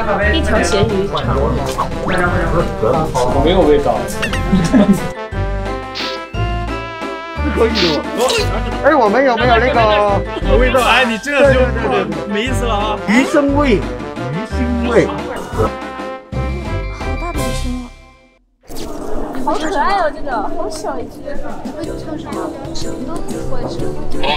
一条咸鱼肠。 没有味道。 可以的。哎，我们有没有那个有味道？哎，你这就没意思了啊！ 鱼生味，鱼腥味。 好大的鱼腥啊！ 好可爱哦，这个好小一只。 会唱什么？什么都不会唱。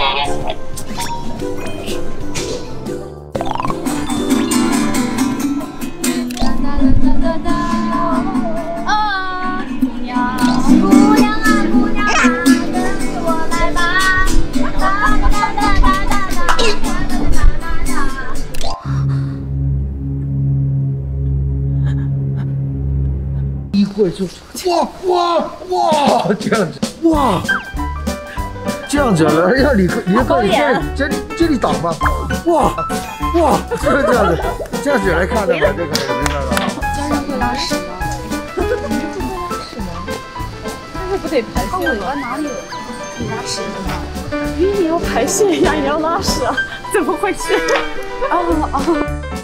啊，姑娘，姑娘啊，姑娘啊，跟着我来吧！哒哒哒哒哒哒哒哒哒哒。 一会就哇这样子哇，这样子了，让你这里挡吧，哇，就是这样子，这样子来看的吧，这个明白了。 家人会拉屎吗？ 不会拉屎吗？但是不得排它泄吗？ 尾巴哪里有可以拉屎的吗？ 鱼也要排泄呀，也要拉屎啊，怎么回事？哦。